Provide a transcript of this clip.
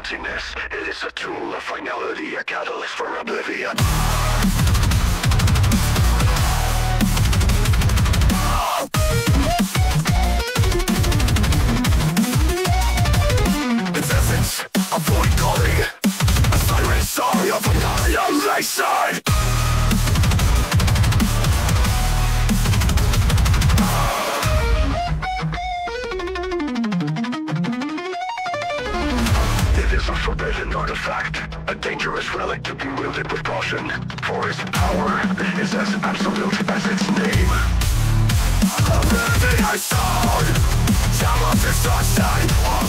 emptiness. It is a tool of finality, a catalyst for oblivion. Its essence, a void calling, a siren song of annihilation. It is a forbidden artifact, a dangerous relic to be wielded with caution, for its power is as absolute as its name. Oblivion sound, time of destruction.